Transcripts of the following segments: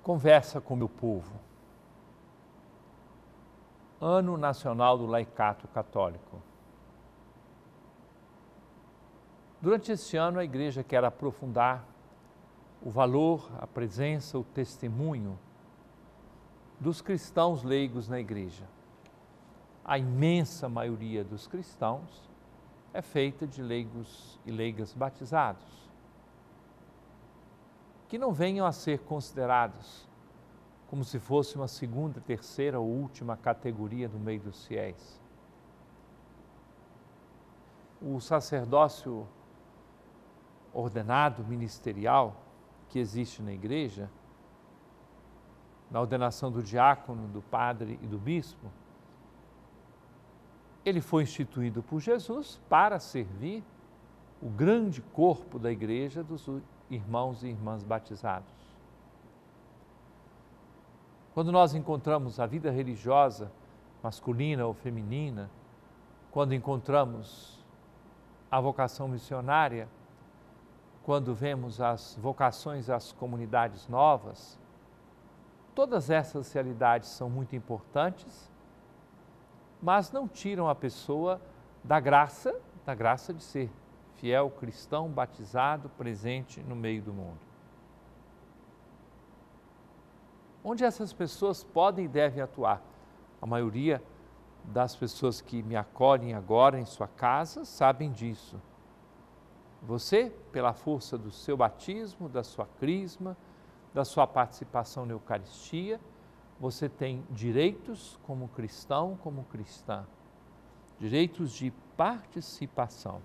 Conversa com meu povo. Ano Nacional do Laicato Católico. Durante este ano, a Igreja quer aprofundar o valor, a presença, o testemunho dos cristãos leigos na Igreja. A imensa maioria dos cristãos é feita de leigos e leigas batizados, que não venham a ser considerados como se fosse uma segunda, terceira ou última categoria no meio dos fiéis. O sacerdócio ordenado, ministerial, que existe na Igreja, na ordenação do diácono, do padre e do bispo, ele foi instituído por Jesus para servir o grande corpo da Igreja dos irmãos e irmãs batizados. Quando nós encontramos a vida religiosa, masculina ou feminina, quando encontramos a vocação missionária, quando vemos as vocações às comunidades novas, todas essas realidades são muito importantes, mas não tiram a pessoa da graça de ser fiel cristão, batizado, presente no meio do mundo. Onde essas pessoas podem e devem atuar? A maioria das pessoas que me acolhem agora em sua casa sabem disso. Você, pela força do seu batismo, da sua crisma, da sua participação na Eucaristia, você tem direitos como cristão, como cristã, direitos de participação.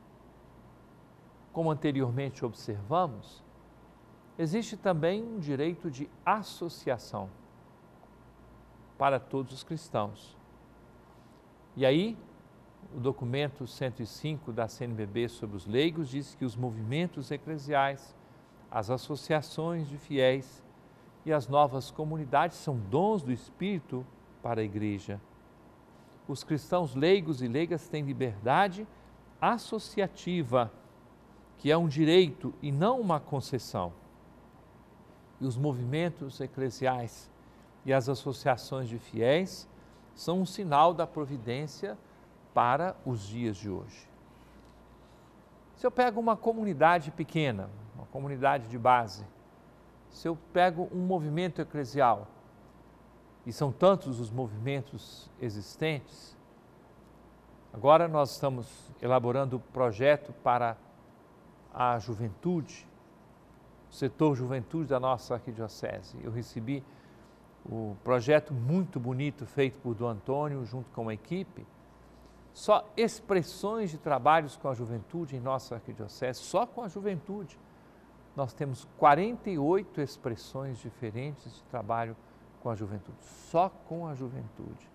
Como anteriormente observamos, existe também um direito de associação para todos os cristãos. E aí, o documento 105 da CNBB sobre os leigos diz que os movimentos eclesiais, as associações de fiéis e as novas comunidades são dons do Espírito para a Igreja. Os cristãos leigos e leigas têm liberdade associativa, que é um direito e não uma concessão. E os movimentos eclesiais e as associações de fiéis são um sinal da providência para os dias de hoje. Se eu pego uma comunidade pequena, uma comunidade de base, se eu pego um movimento eclesial, e são tantos os movimentos existentes, agora nós estamos elaborando o projeto para a juventude, o setor juventude da nossa arquidiocese. Eu recebi o projeto muito bonito feito por Dom Antônio junto com a equipe, só expressões de trabalhos com a juventude em nossa arquidiocese, só com a juventude. Nós temos 48 expressões diferentes de trabalho com a juventude, só com a juventude.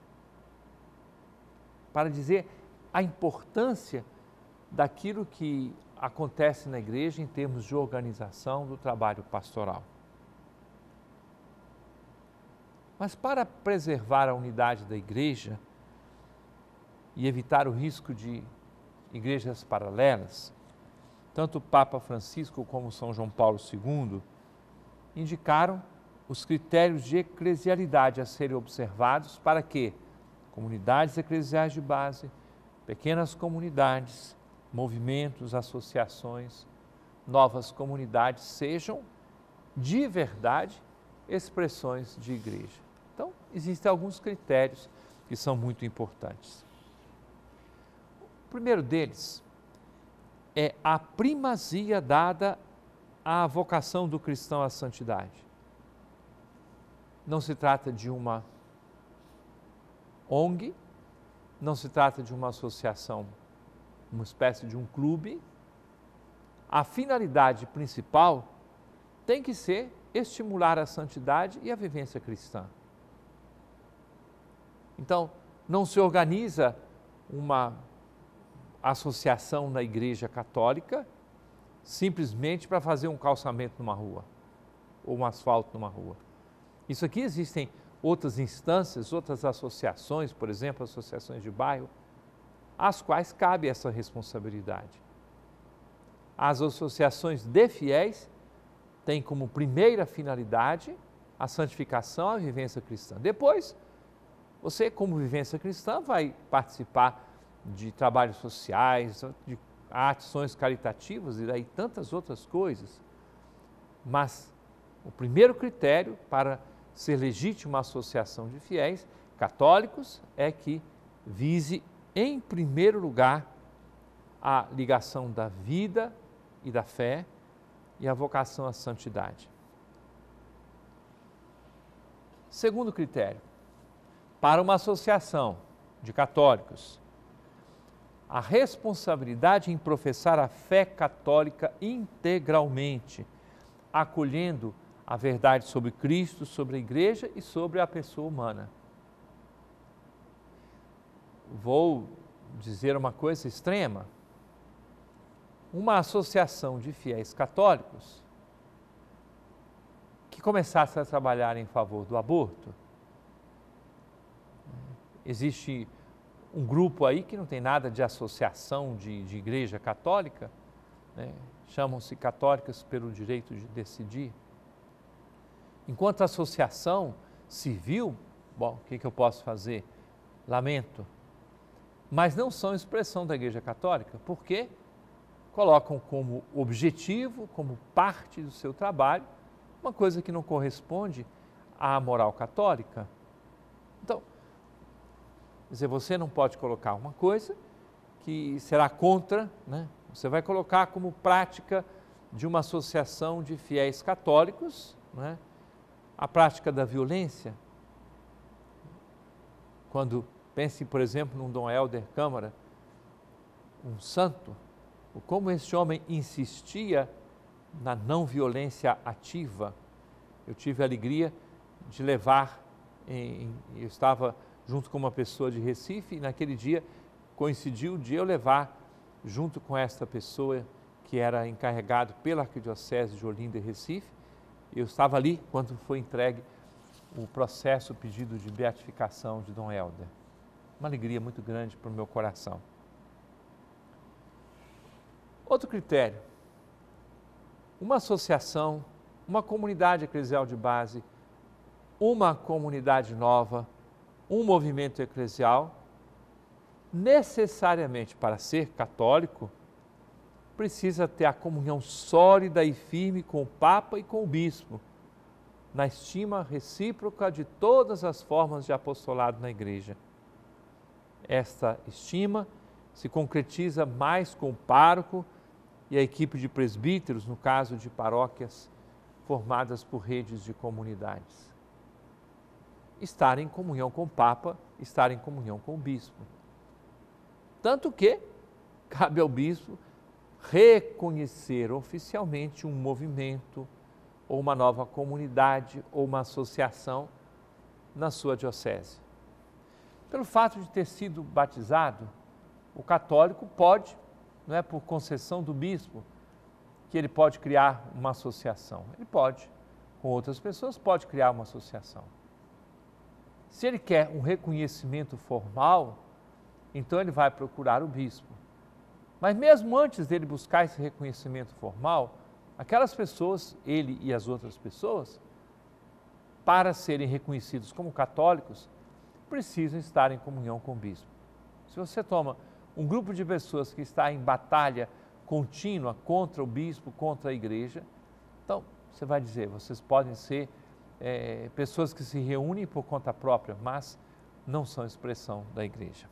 Para dizer a importância daquilo que acontece na Igreja em termos de organização do trabalho pastoral. Mas para preservar a unidade da Igreja e evitar o risco de igrejas paralelas, tanto o Papa Francisco como São João Paulo II indicaram os critérios de eclesialidade a serem observados para que comunidades eclesiais de base, pequenas comunidades, movimentos, associações, novas comunidades sejam de verdade expressões de igreja. Então, existem alguns critérios que são muito importantes. O primeiro deles é a primazia dada à vocação do cristão à santidade. Não se trata de uma ONG, não se trata de uma associação, uma espécie de um clube. A finalidade principal tem que ser estimular a santidade e a vivência cristã. Então, não se organiza uma associação na Igreja Católica simplesmente para fazer um calçamento numa rua ou um asfalto numa rua. Isso aqui existem outras instâncias, outras associações, por exemplo, associações de bairro, às quais cabe essa responsabilidade. As associações de fiéis têm como primeira finalidade a santificação, a vivência cristã. Depois, você, como vivência cristã, vai participar de trabalhos sociais, de ações caritativas e daí tantas outras coisas. Mas o primeiro critério para ser legítima a associação de fiéis católicos é que vise, em primeiro lugar, a ligação da vida e da fé e a vocação à santidade. Segundo critério, para uma associação de católicos, a responsabilidade em professar a fé católica integralmente, acolhendo a verdade sobre Cristo, sobre a Igreja e sobre a pessoa humana. Vou dizer uma coisa extrema. Uma associação de fiéis católicos que começasse a trabalhar em favor do aborto. Existe um grupo aí que não tem nada de associação de igreja católica, né? Chamam-se católicas pelo direito de decidir. Enquanto associação civil, bom, o que eu posso fazer? Lamento. Mas não são expressão da Igreja Católica, porque colocam como objetivo, como parte do seu trabalho, uma coisa que não corresponde à moral católica. Então, quer dizer, você não pode colocar uma coisa que será contra, né? Você vai colocar como prática de uma associação de fiéis católicos, né? A prática da violência. Quando pense, por exemplo, num Dom Helder Câmara, um santo, como esse homem insistia na não violência ativa. Eu tive a alegria de levar, eu estava junto com uma pessoa de Recife e naquele dia coincidiu de eu levar junto com esta pessoa que era encarregado pela Arquidiocese de Olinda e Recife. Eu estava ali quando foi entregue o processo, o pedido de beatificação de Dom Helder. Uma alegria muito grande para o meu coração. Outro critério, uma associação, uma comunidade eclesial de base, uma comunidade nova, um movimento eclesial, necessariamente para ser católico, precisa ter a comunhão sólida e firme com o Papa e com o Bispo, na estima recíproca de todas as formas de apostolado na Igreja. Esta estima se concretiza mais com o pároco e a equipe de presbíteros, no caso de paróquias formadas por redes de comunidades. Estar em comunhão com o Papa, estar em comunhão com o Bispo. Tanto que cabe ao Bispo reconhecer oficialmente um movimento, ou uma nova comunidade, ou uma associação na sua diocese. Pelo fato de ter sido batizado, o católico pode, não é por concessão do bispo, que ele pode criar uma associação. Ele pode, com outras pessoas, pode criar uma associação. Se ele quer um reconhecimento formal, então ele vai procurar o bispo. Mas mesmo antes dele buscar esse reconhecimento formal, aquelas pessoas, ele e as outras pessoas, para serem reconhecidos como católicos, precisam estar em comunhão com o bispo. Se você toma um grupo de pessoas que está em batalha contínua contra o bispo, contra a igreja, então você vai dizer, vocês podem ser pessoas que se reúnem por conta própria, mas não são expressão da igreja.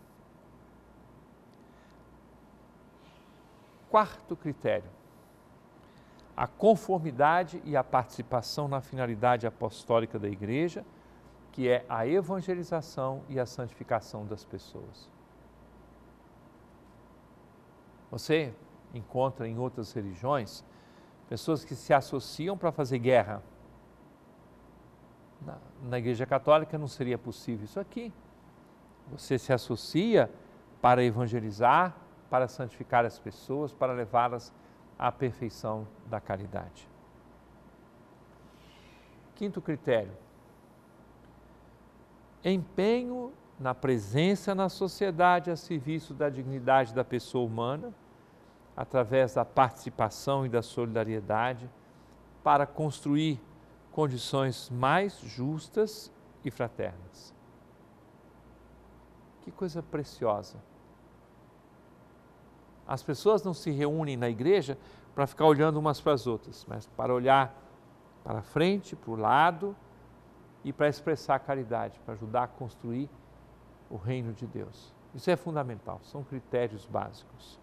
Quarto critério, a conformidade e a participação na finalidade apostólica da igreja, que é a evangelização e a santificação das pessoas. Você encontra em outras religiões pessoas que se associam para fazer guerra. Na Igreja Católica não seria possível isso aqui. Você se associa para evangelizar, para santificar as pessoas, para levá-las à perfeição da caridade. Quinto critério, empenho na presença na sociedade a serviço da dignidade da pessoa humana, através da participação e da solidariedade, para construir condições mais justas e fraternas. Que coisa preciosa! As pessoas não se reúnem na igreja para ficar olhando umas para as outras, mas para olhar para frente, para o lado e para expressar a caridade, para ajudar a construir o reino de Deus. Isso é fundamental, são critérios básicos.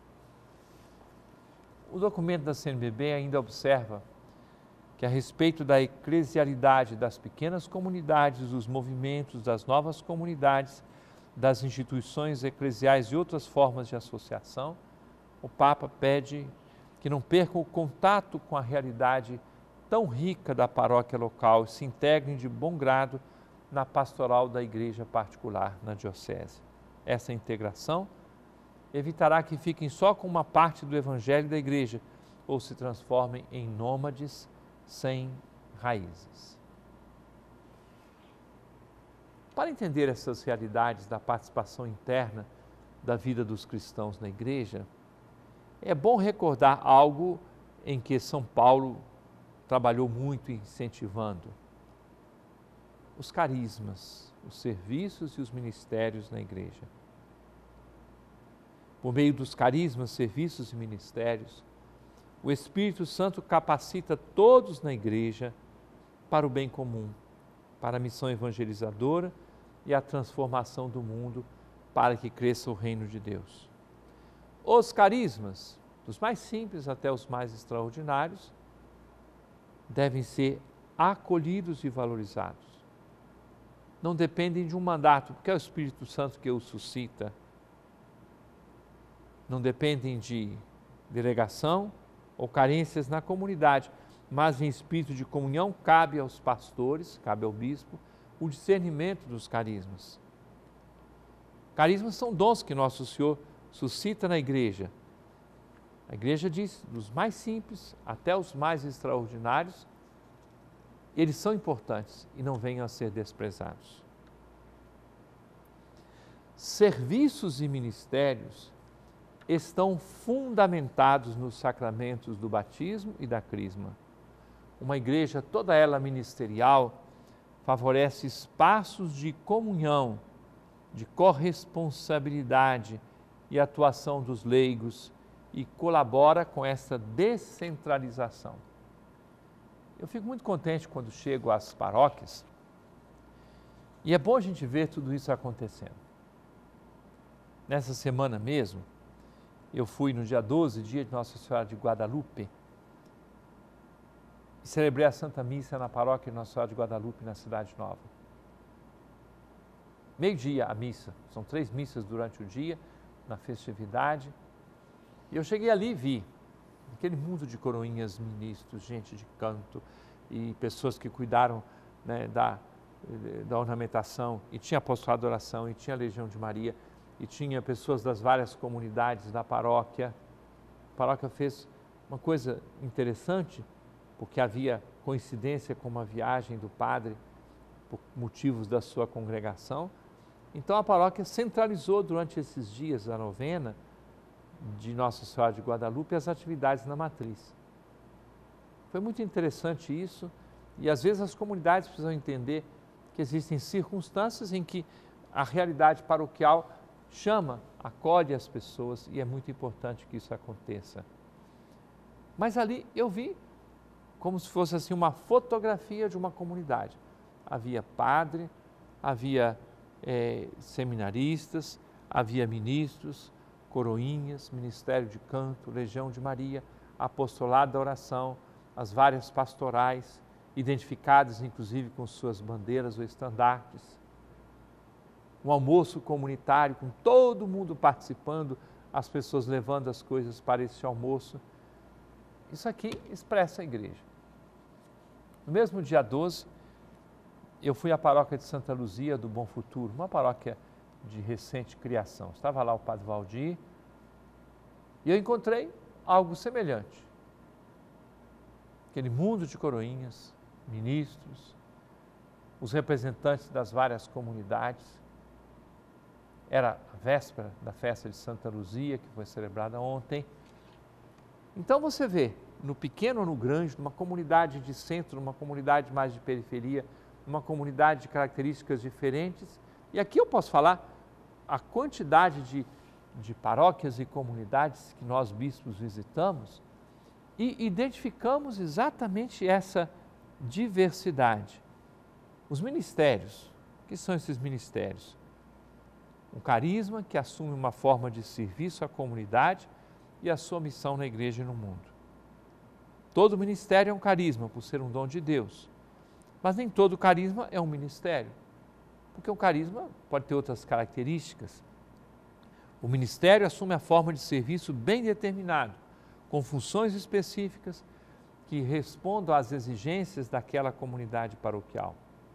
O documento da CNBB ainda observa que a respeito da eclesialidade das pequenas comunidades, dos movimentos, das novas comunidades, das instituições eclesiais e outras formas de associação, o Papa pede que não percam o contato com a realidade tão rica da paróquia local e se integrem de bom grado na pastoral da igreja particular na diocese. Essa integração evitará que fiquem só com uma parte do evangelho da igreja ou se transformem em nômades sem raízes. Para entender essas realidades da participação interna da vida dos cristãos na igreja, é bom recordar algo em que São Paulo trabalhou muito incentivando: os carismas, os serviços e os ministérios na igreja. Por meio dos carismas, serviços e ministérios, o Espírito Santo capacita todos na igreja para o bem comum, para a missão evangelizadora e a transformação do mundo para que cresça o reino de Deus. Os carismas, dos mais simples até os mais extraordinários, devem ser acolhidos e valorizados. Não dependem de um mandato, porque é o Espírito Santo que os suscita. Não dependem de delegação ou carências na comunidade, mas em espírito de comunhão cabe aos pastores, cabe ao bispo, o discernimento dos carismas. Carismas são dons que Nosso Senhor suscita na igreja. A igreja diz, dos mais simples até os mais extraordinários, eles são importantes e não venham a ser desprezados. Serviços e ministérios estão fundamentados nos sacramentos do batismo e da crisma. Uma igreja, toda ela ministerial, favorece espaços de comunhão, de corresponsabilidade e atuação dos leigos e colabora com essa descentralização. Eu fico muito contente quando chego às paróquias e é bom a gente ver tudo isso acontecendo. Nessa semana mesmo, eu fui no dia 12, dia de Nossa Senhora de Guadalupe, e celebrei a Santa Missa na paróquia de Nossa Senhora de Guadalupe, na Cidade Nova. Meio-dia a missa, são 3 missas durante o dia, na festividade. E eu cheguei ali e vi aquele mundo de coroinhas, ministros, gente de canto e pessoas que cuidaram, né, da ornamentação, e tinha apostolado de oração, e tinha a Legião de Maria, e tinha pessoas das várias comunidades da paróquia. A paróquia fez uma coisa interessante, porque havia coincidência com uma viagem do padre por motivos da sua congregação. Então a paróquia centralizou durante esses dias da novena de Nossa Senhora de Guadalupe as atividades na matriz. Foi muito interessante isso, e às vezes as comunidades precisam entender que existem circunstâncias em que a realidade paroquial chama, acolhe as pessoas, e é muito importante que isso aconteça. Mas ali eu vi como se fosse assim uma fotografia de uma comunidade. Havia padre, havia seminaristas, havia ministros, coroinhas, ministério de canto, Legião de Maria, apostolado da oração, as várias pastorais, identificadas inclusive com suas bandeiras ou estandartes. Um almoço comunitário com todo mundo participando, as pessoas levando as coisas para esse almoço. Isso aqui expressa a igreja. No mesmo dia 12, eu fui à paróquia de Santa Luzia do Bom Futuro, uma paróquia de recente criação. Estava lá o padre Valdir e eu encontrei algo semelhante. Aquele mundo de coroinhas, ministros, os representantes das várias comunidades. Era a véspera da festa de Santa Luzia, que foi celebrada ontem. Então você vê, no pequeno ou no grande, numa comunidade de centro, numa comunidade mais de periferia, numa comunidade de características diferentes. E aqui eu posso falar a quantidade de paróquias e comunidades que nós bispos visitamos e identificamos exatamente essa diversidade. Os ministérios, o que são esses ministérios? Um carisma que assume uma forma de serviço à comunidade e a sua missão na igreja e no mundo. Todo ministério é um carisma, por ser um dom de Deus. Mas nem todo carisma é um ministério, porque o carisma pode ter outras características. O ministério assume a forma de serviço bem determinado, com funções específicas que respondam às exigências daquela comunidade paroquial.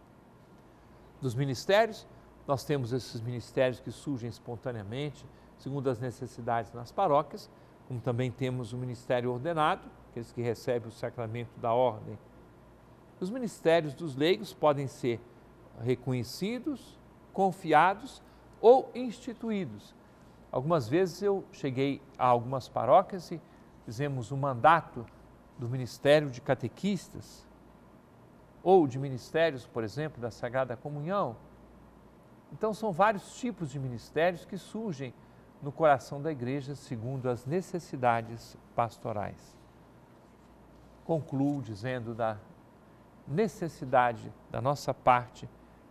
Dos ministérios, nós temos esses ministérios que surgem espontaneamente, segundo as necessidades nas paróquias, como também temos o ministério ordenado, aqueles que recebem o sacramento da ordem. Os ministérios dos leigos podem ser reconhecidos, confiados ou instituídos. Algumas vezes eu cheguei a algumas paróquias e fizemos um mandato do Ministério de Catequistas ou de ministérios, por exemplo, da Sagrada Comunhão. Então, são vários tipos de ministérios que surgem no coração da igreja segundo as necessidades pastorais. Concluo dizendo da necessidade da nossa parte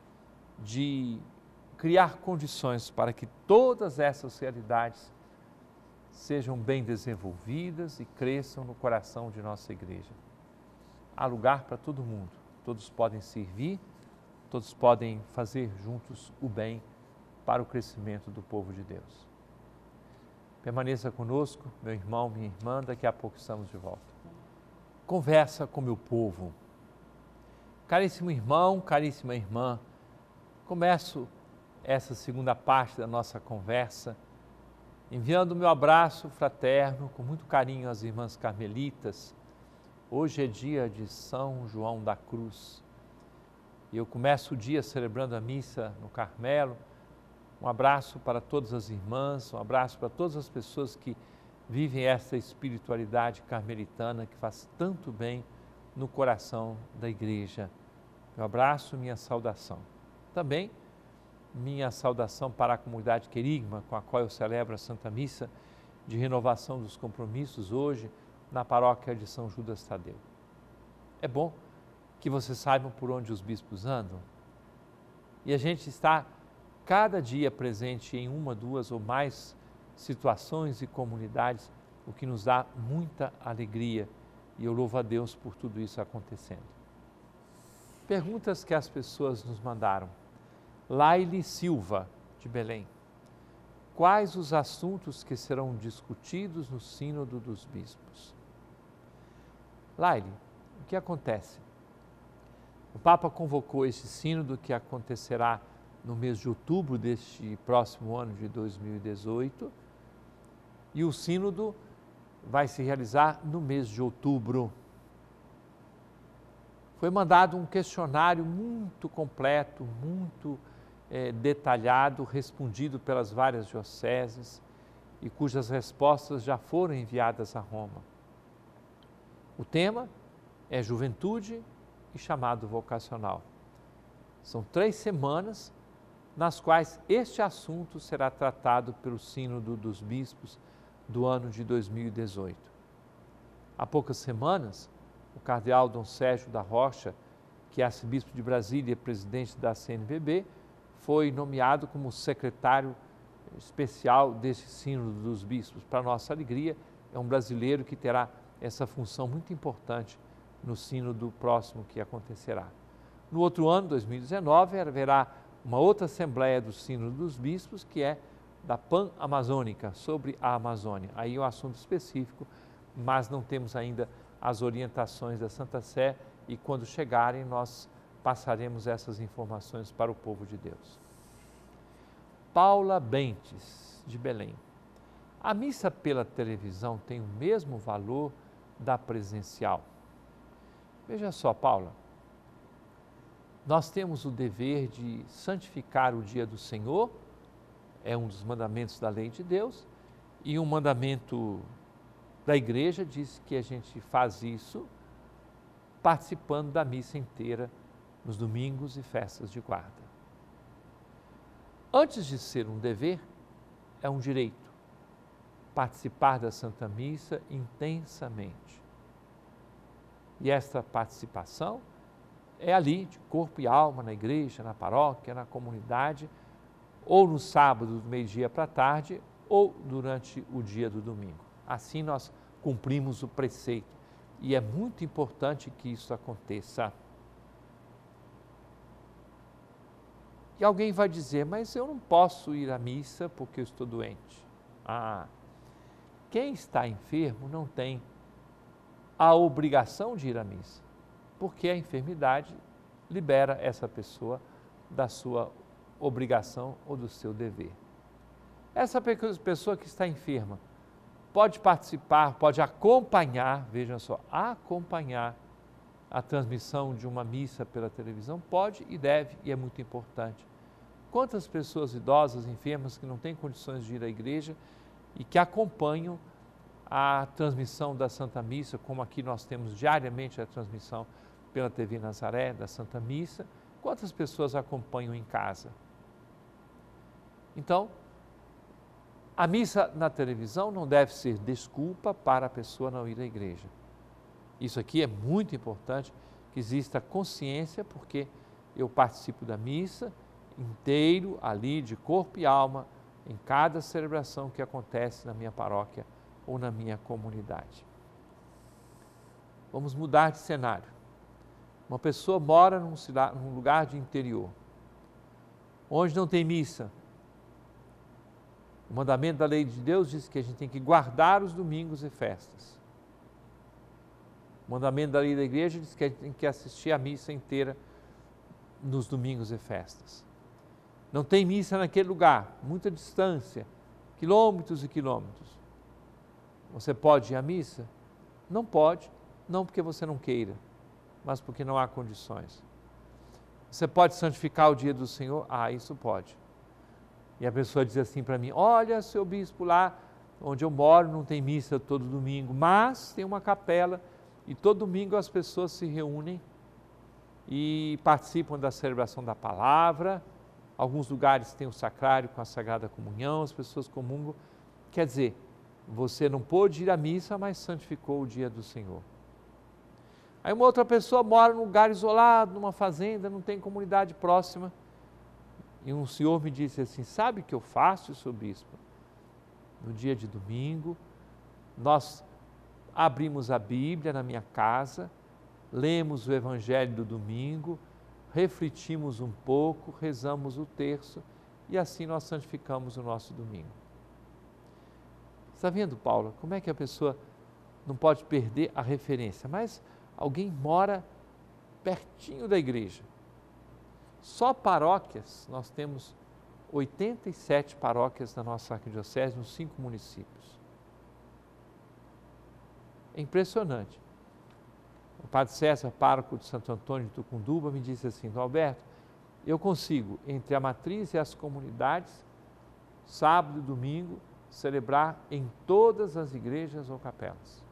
de criar condições para que todas essas realidades sejam bem desenvolvidas e cresçam no coração de nossa igreja. Há lugar para todo mundo, todos podem servir, todos podem fazer juntos o bem para o crescimento do povo de Deus. Permaneça conosco, meu irmão, minha irmã, daqui a pouco estamos de volta. Conversa com meu povo. Caríssimo irmão, caríssima irmã, começo essa segunda parte da nossa conversa enviando o meu abraço fraterno com muito carinho às irmãs carmelitas. Hoje é dia de São João da Cruz e eu começo o dia celebrando a missa no Carmelo. Um abraço para todas as irmãs, um abraço para todas as pessoas que vivem essa espiritualidade carmelitana que faz tanto bem no coração da igreja. Meu abraço, minha saudação. Também minha saudação para a comunidade querigma, com a qual eu celebro a Santa Missa de renovação dos compromissos hoje na paróquia de São Judas Tadeu. É bom que vocês saibam por onde os bispos andam e a gente está cada dia presente em uma, duas ou mais situações e comunidades, o que nos dá muita alegria e eu louvo a Deus por tudo isso acontecendo. Perguntas que as pessoas nos mandaram. Laile Silva, de Belém. Quais os assuntos que serão discutidos no Sínodo dos Bispos? Laile, o que acontece? O Papa convocou esse sínodo que acontecerá no mês de outubro deste próximo ano de 2018 e o sínodo vai se realizar no mês de outubro. Foi mandado um questionário muito completo, muito detalhado, respondido pelas várias dioceses e cujas respostas já foram enviadas a Roma. O tema é juventude e chamado vocacional. São 3 semanas nas quais este assunto será tratado pelo Sínodo dos Bispos do ano de 2018. Há poucas semanas, o cardeal Dom Sérgio da Rocha, que é arcebispo de Brasília e presidente da CNBB, foi nomeado como secretário especial desse Sínodo dos Bispos. Para nossa alegria, é um brasileiro que terá essa função muito importante no sínodo próximo que acontecerá. No outro ano, 2019, haverá uma outra assembleia do Sínodo dos Bispos, que é da Pan-Amazônica, sobre a Amazônia. Aí é um assunto específico, mas não temos ainda as orientações da Santa Sé e quando chegarem nós passaremos essas informações para o povo de Deus. Paula Bentes, de Belém. A missa pela televisão tem o mesmo valor da presencial? Veja só, Paula, nós temos o dever de santificar o dia do Senhor, é um dos mandamentos da lei de Deus, e um mandamento da igreja diz que a gente faz isso participando da missa inteira nos domingos e festas de guarda. Antes de ser um dever, é um direito participar da Santa Missa intensamente. E esta participação é ali, de corpo e alma, na igreja, na paróquia, na comunidade, ou no sábado, do meio-dia para a tarde, ou durante o dia do domingo. Assim nós cumprimos o preceito. E é muito importante que isso aconteça. E alguém vai dizer, mas eu não posso ir à missa porque eu estou doente. Quem está enfermo não tem a obrigação de ir à missa, porque a enfermidade libera essa pessoa da sua obrigação ou do seu dever. Essa pessoa que está enferma pode participar, pode acompanhar, vejam só, acompanhar a transmissão de uma missa pela televisão? Pode e deve, e é muito importante. Quantas pessoas idosas, enfermas, que não têm condições de ir à igreja e que acompanham a transmissão da Santa Missa, como aqui nós temos diariamente a transmissão pela TV Nazaré da Santa Missa, quantas pessoas acompanham em casa? Então, a missa na televisão não deve ser desculpa para a pessoa não ir à igreja. Isso aqui é muito importante, que exista consciência, porque eu participo da missa inteiro, ali de corpo e alma, em cada celebração que acontece na minha paróquia ou na minha comunidade. Vamos mudar de cenário. Uma pessoa mora num lugar de interior, onde não tem missa. O mandamento da lei de Deus diz que a gente tem que guardar os domingos e festas. O mandamento da lei da igreja diz que a gente tem que assistir a missa inteira nos domingos e festas. Não tem missa naquele lugar, muita distância, quilômetros e quilômetros. Você pode ir à missa? Não pode, não porque você não queira, mas porque não há condições. Você pode santificar o dia do Senhor? Isso pode. E a pessoa diz assim para mim, olha, seu bispo, lá onde eu moro não tem missa todo domingo, mas tem uma capela e todo domingo as pessoas se reúnem e participam da celebração da palavra. Alguns lugares têm o sacrário com a Sagrada Comunhão, as pessoas comungam. Quer dizer, você não pôde ir à missa, mas santificou o dia do Senhor. Aí uma outra pessoa mora num lugar isolado, numa fazenda, não tem comunidade próxima. E um senhor me disse assim, sabe o que eu faço, seu bispo? No dia de domingo, nós abrimos a Bíblia na minha casa, lemos o Evangelho do domingo, refletimos um pouco, rezamos o terço e assim nós santificamos o nosso domingo. Está vendo, Paula, como é que a pessoa não pode perder a referência? Mas alguém mora pertinho da igreja. Só paróquias, nós temos 87 paróquias na nossa arquidiocese, nos 5 municípios. É impressionante. O padre César, pároco de Santo Antônio de Tucunduba, me disse assim, Alberto, eu consigo, entre a matriz e as comunidades, sábado e domingo, celebrar em todas as igrejas ou capelas.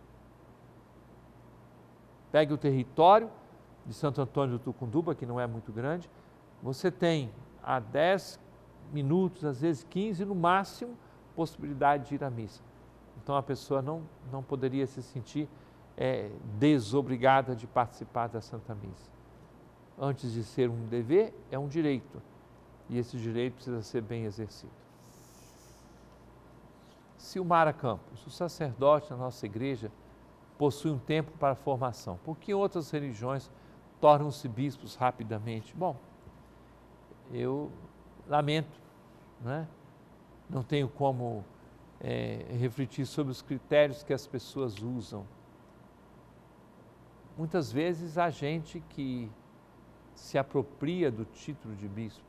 Pegue o território de Santo Antônio do Tucunduba, que não é muito grande, você tem a 10 minutos, às vezes 15 no máximo, possibilidade de ir à missa. Então a pessoa não poderia se sentir desobrigada de participar da Santa Missa. Antes de ser um dever, é um direito. E esse direito precisa ser bem exercido. Silmara Campos, o sacerdote na nossa igreja possui um tempo para a formação. Por que outras religiões tornam-se bispos rapidamente? Bom, eu lamento, não tenho como refletir sobre os critérios que as pessoas usam. Muitas vezes há gente que se apropria do título de bispo.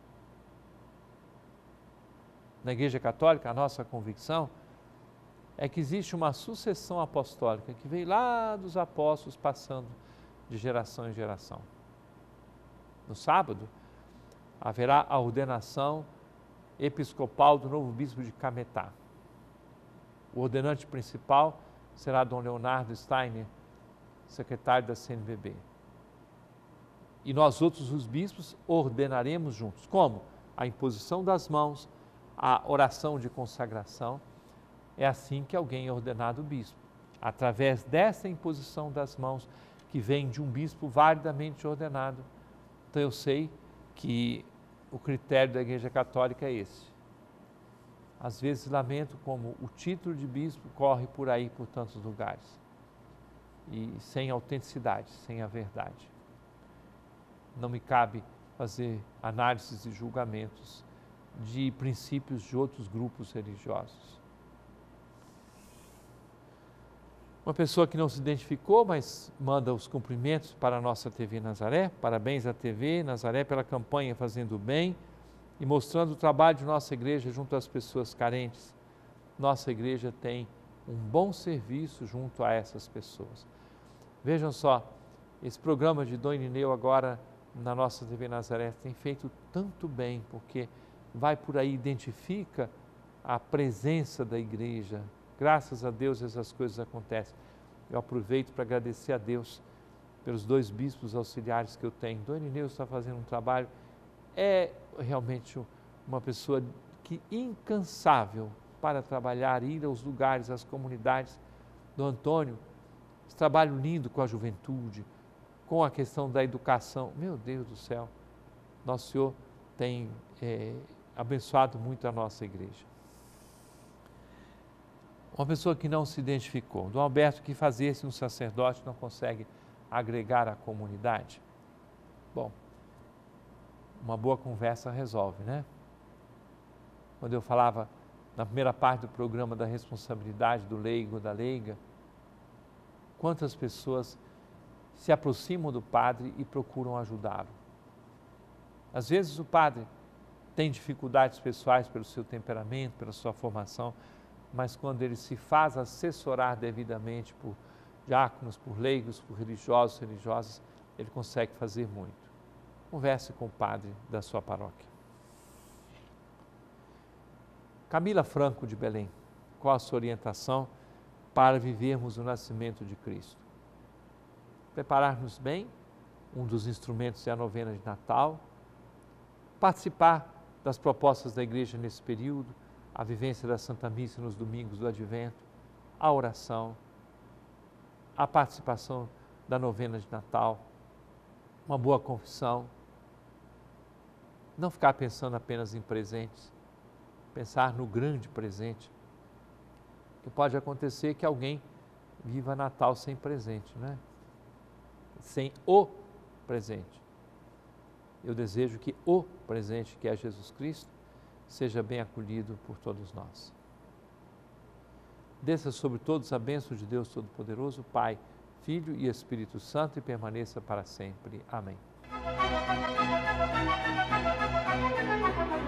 Na Igreja Católica, a nossa convicção é que existe uma sucessão apostólica que veio lá dos apóstolos passando de geração em geração. No sábado, haverá a ordenação episcopal do novo bispo de Cametá. O ordenante principal será Dom Leonardo Steiner, secretário da CNBB. E nós outros, os bispos, ordenaremos juntos. Como? A imposição das mãos, a oração de consagração. É assim que alguém é ordenado bispo. Através dessa imposição das mãos, que vem de um bispo validamente ordenado. Então eu sei que o critério da Igreja Católica é esse. Às vezes lamento como o título de bispo corre por aí, por tantos lugares. E sem autenticidade, sem a verdade. Não me cabe fazer análises e julgamentos de princípios de outros grupos religiosos. Uma pessoa que não se identificou, mas manda os cumprimentos para a nossa TV Nazaré. Parabéns à TV Nazaré pela campanha Fazendo o Bem e mostrando o trabalho de nossa igreja junto às pessoas carentes. Nossa igreja tem um bom serviço junto a essas pessoas. Vejam só, esse programa de Dom Irineu agora na nossa TV Nazaré tem feito tanto bem, porque vai por aí, identifica a presença da igreja. Graças a Deus essas coisas acontecem. Eu aproveito para agradecer a Deus pelos 2 bispos auxiliares que eu tenho. Dom Irineu está fazendo um trabalho, é realmente uma pessoa incansável para trabalhar, ir aos lugares, às comunidades. Dom Antônio, esse trabalho lindo com a juventude, com a questão da educação. Meu Deus do céu, Nosso Senhor tem abençoado muito a nossa igreja. Uma pessoa que não se identificou, Dom Alberto, que fazer-se um sacerdote não consegue agregar a comunidade. Bom, uma boa conversa resolve, né? Quando eu falava na primeira parte do programa da responsabilidade do leigo, da leiga, quantas pessoas se aproximam do padre e procuram ajudá-lo. Às vezes o padre tem dificuldades pessoais pelo seu temperamento, pela sua formação, mas quando ele se faz assessorar devidamente por diáconos, por leigos, por religiosos, religiosas, ele consegue fazer muito. Converse com o padre da sua paróquia. Camila Franco de Belém, qual a sua orientação para vivermos o nascimento de Cristo? Preparar-nos bem, um dos instrumentos é a novena de Natal, participar das propostas da igreja nesse período, a vivência da Santa Missa nos domingos do Advento, a oração, a participação da novena de Natal, uma boa confissão, não ficar pensando apenas em presentes, pensar no grande presente. E pode acontecer que alguém viva Natal sem presente, né? Sem o presente. Eu desejo que o presente, que é Jesus Cristo, seja bem acolhido por todos nós. Desça sobre todos a bênção de Deus Todo-Poderoso, Pai, Filho e Espírito Santo, e permaneça para sempre. Amém.